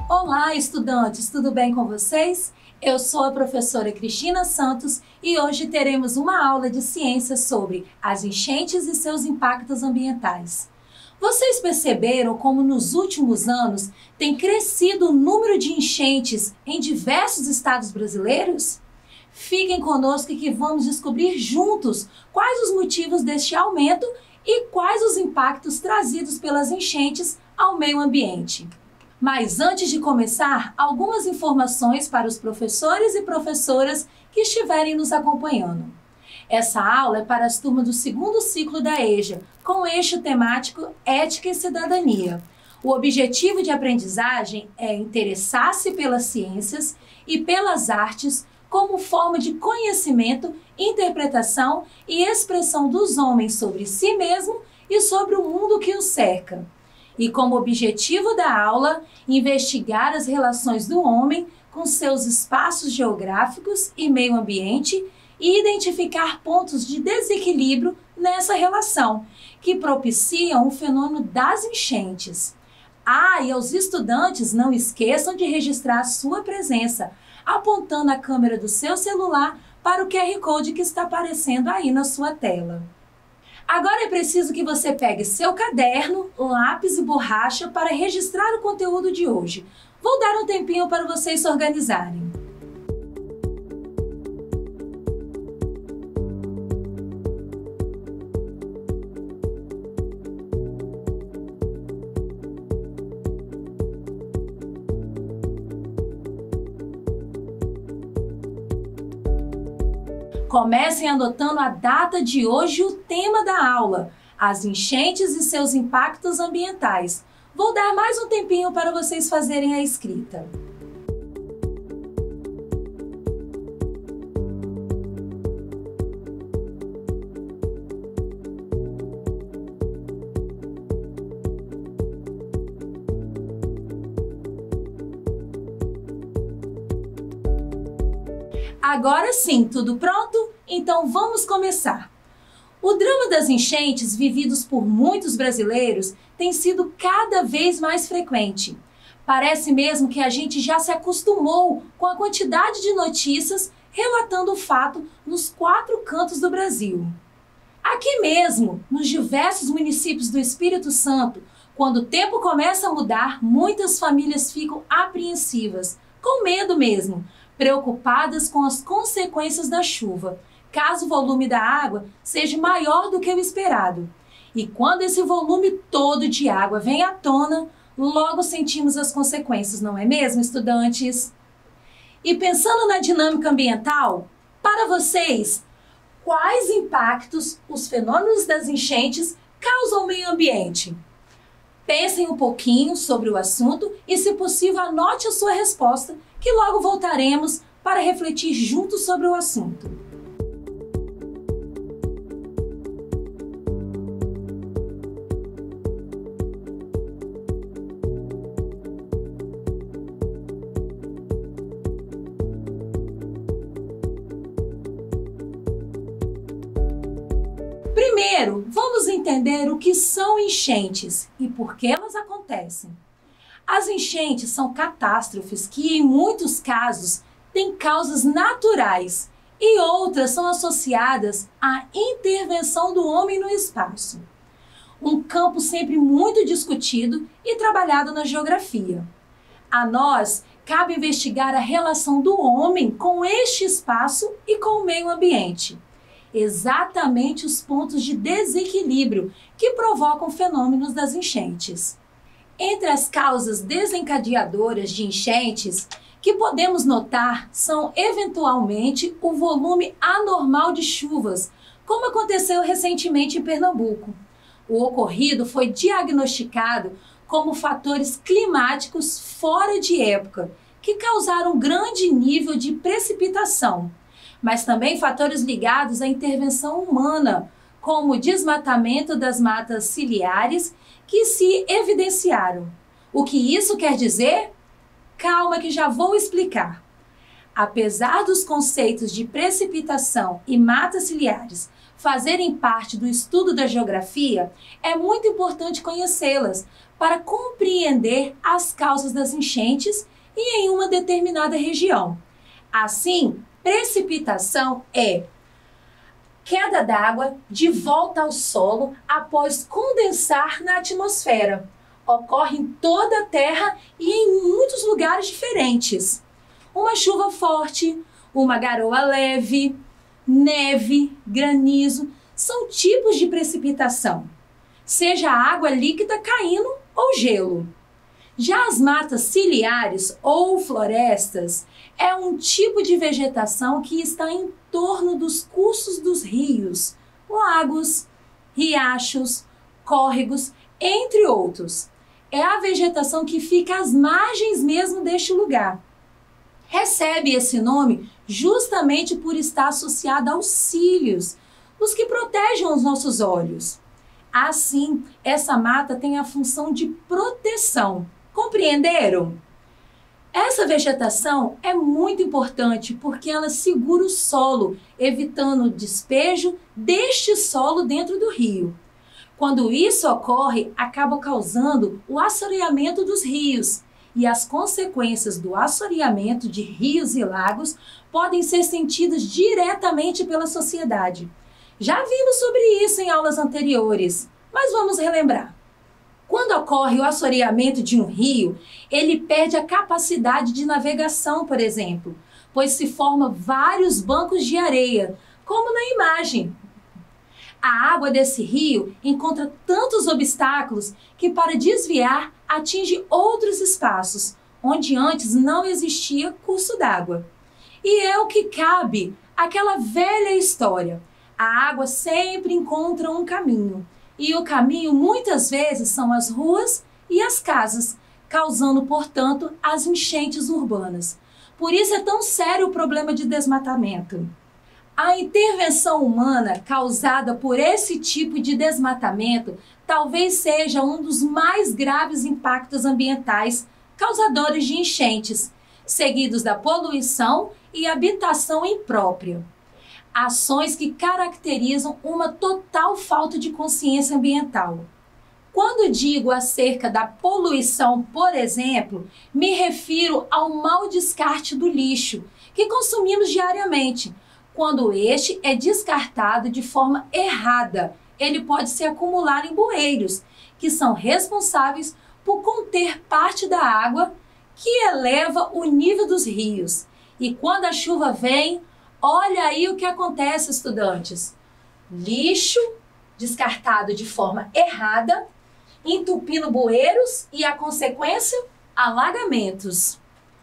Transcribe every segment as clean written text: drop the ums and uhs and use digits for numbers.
Olá, estudantes, tudo bem com vocês? Eu sou a professora Cristina Santos e hoje teremos uma aula de ciências sobre as enchentes e seus impactos ambientais. Vocês perceberam como nos últimos anos tem crescido o número de enchentes em diversos estados brasileiros? Fiquem conosco que vamos descobrir juntos quais os motivos deste aumento e quais os impactos trazidos pelas enchentes ao meio ambiente. Mas antes de começar, algumas informações para os professores e professoras que estiverem nos acompanhando. Essa aula é para as turmas do segundo ciclo da EJA, com o eixo temático Ética e Cidadania. O objetivo de aprendizagem é interessar-se pelas ciências e pelas artes como forma de conhecimento, interpretação e expressão dos homens sobre si mesmo e sobre o mundo que os cerca. E como objetivo da aula, investigar as relações do homem com seus espaços geográficos e meio ambiente e identificar pontos de desequilíbrio nessa relação, que propiciam o fenômeno das enchentes. E aos estudantes, não esqueçam de registrar sua presença, apontando a câmera do seu celular para o QR Code que está aparecendo aí na sua tela. Agora é preciso que você pegue seu caderno, lápis e borracha para registrar o conteúdo de hoje. Vou dar um tempinho para vocês se organizarem. Comecem anotando a data de hoje e o tema da aula, as enchentes e seus impactos ambientais. Vou dar mais um tempinho para vocês fazerem a escrita. Agora sim, tudo pronto? Então vamos começar. O drama das enchentes vividos por muitos brasileiros tem sido cada vez mais frequente. Parece mesmo que a gente já se acostumou com a quantidade de notícias relatando o fato nos 4 cantos do Brasil. Aqui mesmo, nos diversos municípios do Espírito Santo, quando o tempo começa a mudar, muitas famílias ficam apreensivas, com medo mesmo, preocupadas com as consequências da chuva, caso o volume da água seja maior do que o esperado. E quando esse volume todo de água vem à tona, logo sentimos as consequências, não é mesmo, estudantes? E pensando na dinâmica ambiental, para vocês, quais impactos os fenômenos das enchentes causam ao meio ambiente? Pensem um pouquinho sobre o assunto e, se possível, anote a sua resposta, que logo voltaremos para refletir juntos sobre o assunto. Primeiro, vamos entender o que são enchentes e por que elas acontecem. As enchentes são catástrofes que, em muitos casos, têm causas naturais e outras são associadas à intervenção do homem no espaço. Um campo sempre muito discutido e trabalhado na geografia. A nós, cabe investigar a relação do homem com este espaço e com o meio ambiente. Exatamente os pontos de desequilíbrio que provocam fenômenos das enchentes. Entre as causas desencadeadoras de enchentes que podemos notar são, eventualmente, o volume anormal de chuvas, como aconteceu recentemente em Pernambuco. O ocorrido foi diagnosticado como fatores climáticos fora de época, que causaram grande nível de precipitação, mas também fatores ligados à intervenção humana, como o desmatamento das matas ciliares, que se evidenciaram. O que isso quer dizer? Calma que já vou explicar. Apesar dos conceitos de precipitação e matas ciliares fazerem parte do estudo da geografia, é muito importante conhecê-las para compreender as causas das enchentes e em uma determinada região. Assim, precipitação é queda d'água de volta ao solo após condensar na atmosfera. Ocorre em toda a Terra e em muitos lugares diferentes. Uma chuva forte, uma garoa leve, neve, granizo, são tipos de precipitação, seja água líquida caindo ou gelo. Já as matas ciliares ou florestas é um tipo de vegetação que está em torno dos cursos dos rios, lagos, riachos, córregos, entre outros. É a vegetação que fica às margens mesmo deste lugar. Recebe esse nome justamente por estar associada aos cílios, os que protegem os nossos olhos. Assim, essa mata tem a função de proteção. Compreenderam? Essa vegetação é muito importante porque ela segura o solo, evitando o despejo deste solo dentro do rio. Quando isso ocorre, acaba causando o assoreamento dos rios, e as consequências do assoreamento de rios e lagos podem ser sentidas diretamente pela sociedade. Já vimos sobre isso em aulas anteriores, mas vamos relembrar. Quando ocorre o assoreamento de um rio, ele perde a capacidade de navegação, por exemplo, pois se formam vários bancos de areia, como na imagem. A água desse rio encontra tantos obstáculos que, para desviar, atinge outros espaços, onde antes não existia curso d'água. E é o que cabe àquela velha história. A água sempre encontra um caminho, e o caminho muitas vezes são as ruas e as casas, causando, portanto, as enchentes urbanas. Por isso é tão sério o problema de desmatamento. A intervenção humana causada por esse tipo de desmatamento talvez seja um dos mais graves impactos ambientais causadores de enchentes, seguidos da poluição e habitação imprópria. Ações que caracterizam uma total falta de consciência ambiental. Quando digo acerca da poluição, por exemplo, me refiro ao mau descarte do lixo que consumimos diariamente. Quando este é descartado de forma errada, ele pode se acumular em bueiros, que são responsáveis por conter parte da água que eleva o nível dos rios. E quando a chuva vem, olha aí o que acontece, estudantes. Lixo descartado de forma errada, entupindo bueiros e a consequência, alagamentos.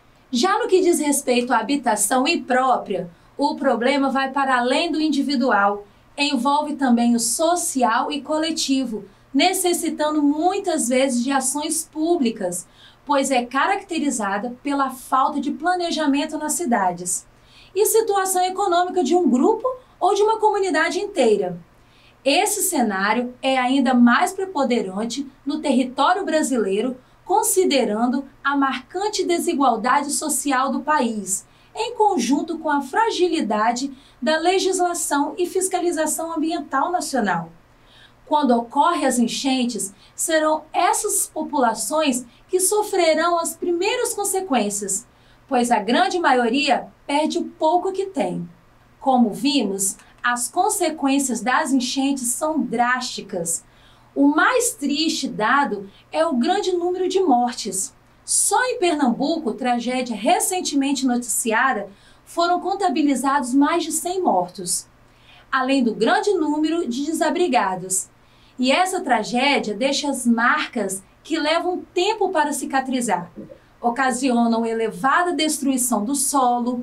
Já no que diz respeito à habitação imprópria, o problema vai para além do individual, envolve também o social e coletivo, necessitando muitas vezes de ações públicas, pois é caracterizada pela falta de planejamento nas cidades e situação econômica de um grupo ou de uma comunidade inteira. Esse cenário é ainda mais preponderante no território brasileiro, considerando a marcante desigualdade social do país, em conjunto com a fragilidade da legislação e fiscalização ambiental nacional. Quando ocorrem as enchentes, serão essas populações que sofrerão as primeiras consequências, pois a grande maioria perde o pouco que tem. Como vimos, as consequências das enchentes são drásticas. O mais triste dado é o grande número de mortes. Só em Pernambuco, tragédia recentemente noticiada, foram contabilizados mais de 100 mortos, além do grande número de desabrigados. E essa tragédia deixa as marcas que levam tempo para cicatrizar, ocasionam elevada destruição do solo,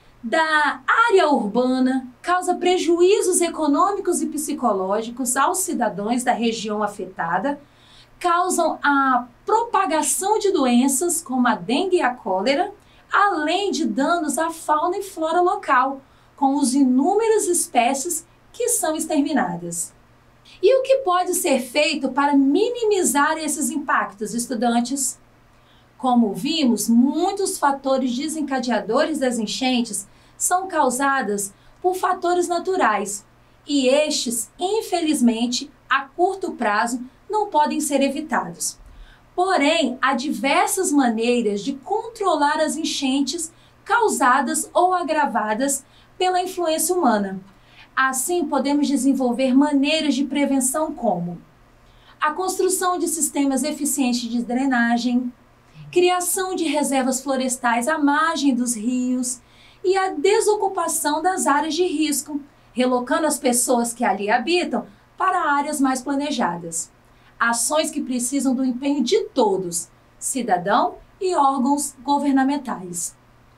da área urbana, causa prejuízos econômicos e psicológicos aos cidadãos da região afetada, causam a propagação de doenças como a dengue e a cólera, além de danos à fauna e flora local, com as inúmeras espécies que são exterminadas. E o que pode ser feito para minimizar esses impactos, estudantes? Como vimos, muitos fatores desencadeadores das enchentes são causados por fatores naturais e estes, infelizmente, a curto prazo, não podem ser evitados. Porém, há diversas maneiras de controlar as enchentes causadas ou agravadas pela influência humana. Assim, podemos desenvolver maneiras de prevenção como a construção de sistemas eficientes de drenagem, criação de reservas florestais à margem dos rios e a desocupação das áreas de risco, relocando as pessoas que ali habitam para áreas mais planejadas. Ações que precisam do empenho de todos, cidadão e órgãos governamentais.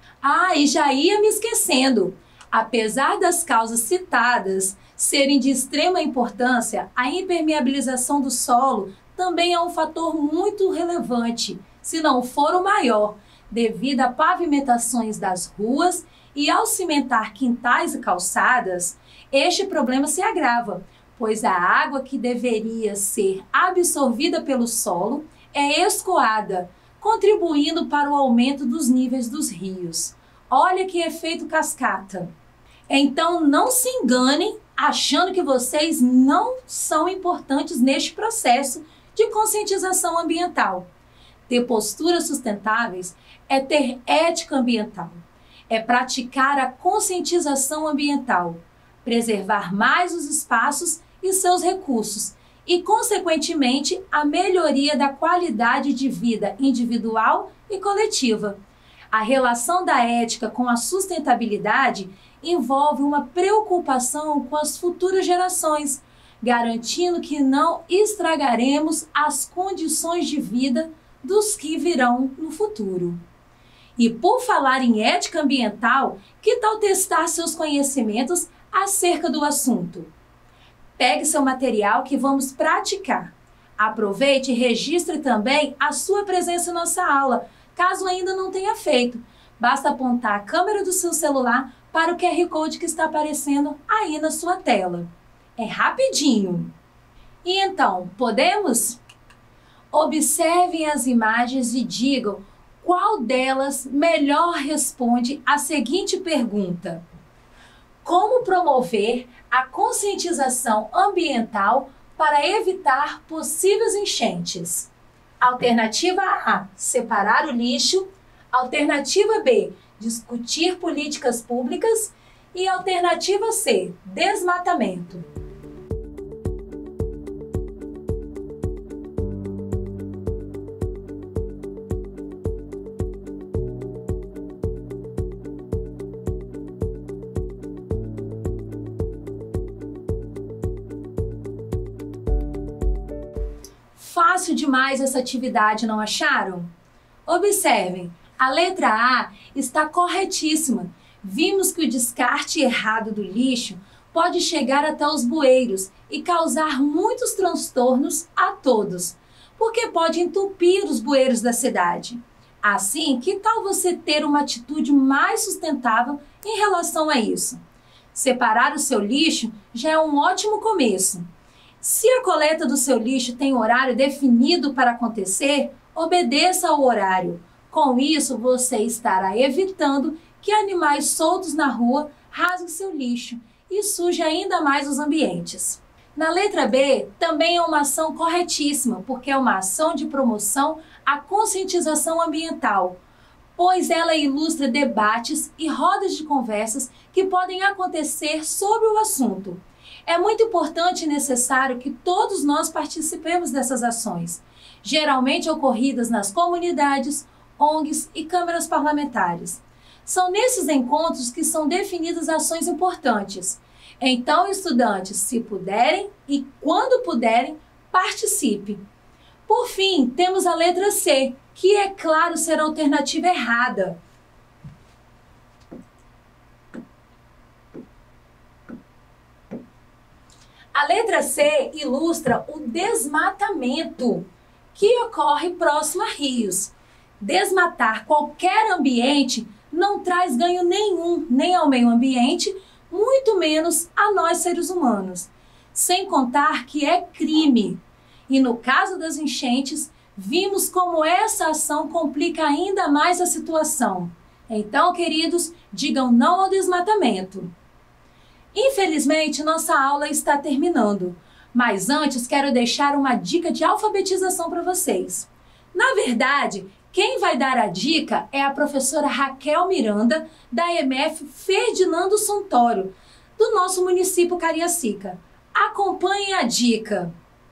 E já ia me esquecendo. Apesar das causas citadas serem de extrema importância, a impermeabilização do solo também é um fator muito relevante, se não for o maior, devido a pavimentações das ruas e ao cimentar quintais e calçadas, este problema se agrava, pois a água que deveria ser absorvida pelo solo é escoada, contribuindo para o aumento dos níveis dos rios. Olha que efeito cascata! Então não se enganem achando que vocês não são importantes neste processo de conscientização ambiental. Ter posturas sustentáveis é ter ética ambiental, é praticar a conscientização ambiental, preservar mais os espaços e seus recursos e, consequentemente, a melhoria da qualidade de vida individual e coletiva. A relação da ética com a sustentabilidade envolve uma preocupação com as futuras gerações, garantindo que não estragaremos as condições de vida dos que virão no futuro. E por falar em ética ambiental, que tal testar seus conhecimentos acerca do assunto? Pegue seu material que vamos praticar. Aproveite e registre também a sua presença em nossa aula, caso ainda não tenha feito. Basta apontar a câmera do seu celular para o QR Code que está aparecendo aí na sua tela. É rapidinho. E então, podemos? Observem as imagens e digam qual delas melhor responde à seguinte pergunta: como promover a conscientização ambiental para evitar possíveis enchentes? Alternativa A, separar o lixo. Alternativa B, discutir políticas públicas. E alternativa C, desmatamento. Fácil demais essa atividade, não acharam? Observem, a letra A está corretíssima. Vimos que o descarte errado do lixo pode chegar até os bueiros e causar muitos transtornos a todos, porque pode entupir os bueiros da cidade. Assim, que tal você ter uma atitude mais sustentável em relação a isso? Separar o seu lixo já é um ótimo começo. Se a coleta do seu lixo tem horário definido para acontecer, obedeça ao horário. Com isso, você estará evitando que animais soltos na rua rasguem seu lixo e sujem ainda mais os ambientes. Na letra B, também é uma ação corretíssima, porque é uma ação de promoção à conscientização ambiental, pois ela ilustra debates e rodas de conversas que podem acontecer sobre o assunto. É muito importante e necessário que todos nós participemos dessas ações, geralmente ocorridas nas comunidades, ONGs e câmaras parlamentares. São nesses encontros que são definidas ações importantes. Então, estudantes, se puderem e quando puderem, participe. Por fim, temos a letra C, que é claro ser a alternativa errada. A letra C ilustra o desmatamento que ocorre próximo a rios. Desmatar qualquer ambiente não traz ganho nenhum, nem ao meio ambiente, muito menos a nós seres humanos. Sem contar que é crime. E no caso das enchentes, vimos como essa ação complica ainda mais a situação. Então, queridos, digam não ao desmatamento. Infelizmente, nossa aula está terminando, mas antes quero deixar uma dica de alfabetização para vocês. Na verdade, quem vai dar a dica é a professora Raquel Miranda, da EMF Ferdinando Santoro, do nosso município Cariacica. Acompanhem a dica.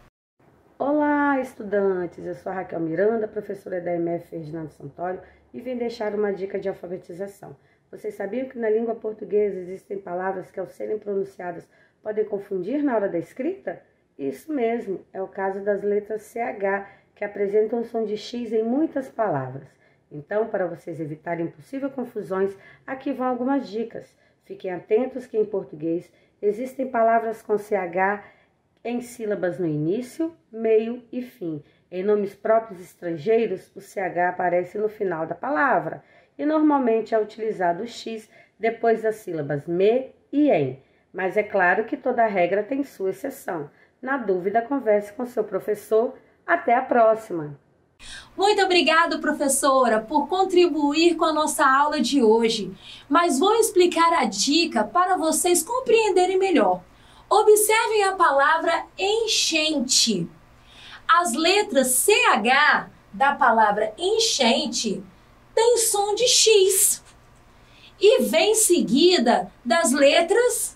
Olá, estudantes! Eu sou a Raquel Miranda, professora da EMF Ferdinando Santoro, e vim deixar uma dica de alfabetização. Vocês sabiam que na língua portuguesa existem palavras que, ao serem pronunciadas, podem confundir na hora da escrita? Isso mesmo, é o caso das letras CH, que apresentam o som de X em muitas palavras. Então, para vocês evitarem possíveis confusões, aqui vão algumas dicas. Fiquem atentos que em português existem palavras com CH em sílabas no início, meio e fim. Em nomes próprios estrangeiros, o CH aparece no final da palavra e normalmente é utilizado o X depois das sílabas me e em. Mas é claro que toda regra tem sua exceção. Na dúvida, converse com seu professor. Até a próxima! Muito obrigada, professora, por contribuir com a nossa aula de hoje. Mas vou explicar a dica para vocês compreenderem melhor. Observem a palavra enchente. As letras CH da palavra enchente têm som de X e vem seguida das letras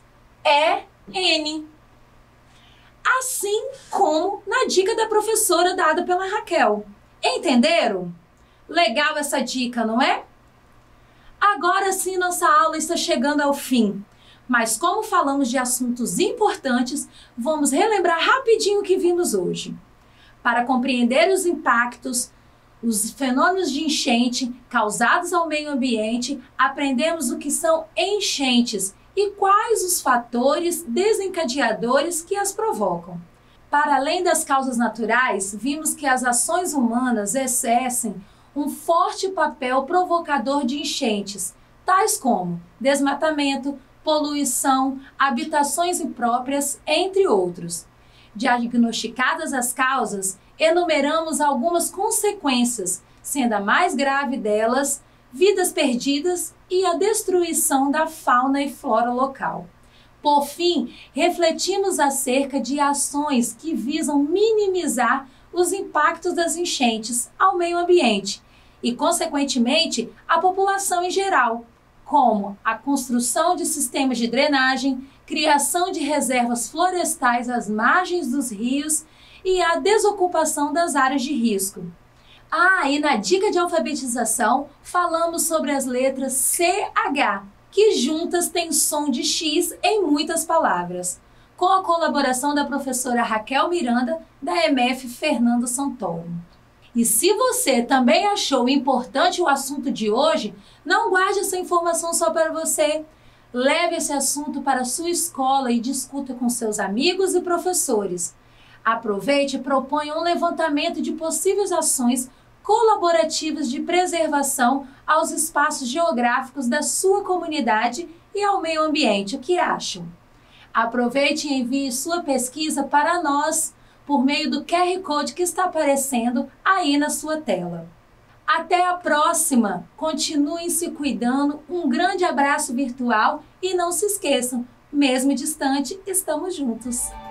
EN. Assim como na dica da professora dada pela Raquel. Entenderam? Legal essa dica, não é? Agora sim, nossa aula está chegando ao fim. Mas como falamos de assuntos importantes, vamos relembrar rapidinho o que vimos hoje. Para compreender os impactos, os fenômenos de enchente causados ao meio ambiente, aprendemos o que são enchentes e quais os fatores desencadeadores que as provocam. Para além das causas naturais, vimos que as ações humanas exercem um forte papel provocador de enchentes, tais como desmatamento, poluição, habitações impróprias, entre outros. Diagnosticadas as causas, enumeramos algumas consequências, sendo a mais grave delas vidas perdidas e a destruição da fauna e flora local. Por fim, refletimos acerca de ações que visam minimizar os impactos das enchentes ao meio ambiente e, consequentemente, à população em geral, como a construção de sistemas de drenagem, criação de reservas florestais às margens dos rios e a desocupação das áreas de risco. E na dica de alfabetização, falamos sobre as letras CH, que juntas têm som de X em muitas palavras, com a colaboração da professora Raquel Miranda, da EMF Fernando Santoro. E se você também achou importante o assunto de hoje, não guarde essa informação só para você. Leve esse assunto para a sua escola e discuta com seus amigos e professores. Aproveite e proponha um levantamento de possíveis ações colaborativas de preservação aos espaços geográficos da sua comunidade e ao meio ambiente. O que acham? Aproveite e envie sua pesquisa para nós por meio do QR Code que está aparecendo aí na sua tela. Até a próxima! Continuem se cuidando, um grande abraço virtual e não se esqueçam, mesmo distante, estamos juntos!